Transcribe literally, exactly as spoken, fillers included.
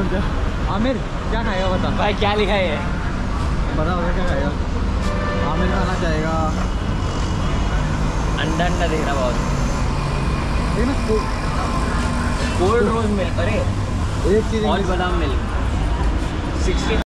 जा। आमिर क्या खाएगा बता भाई क्या लिखा है ये? बता बता क्या खाएगा। आमिर खाना चाहेगा अंडा अंडा देख रहा बहुत। कोल्ड रोज मिल्क, अरे एक चीज हॉट बादाम मिल्क सिक्सटी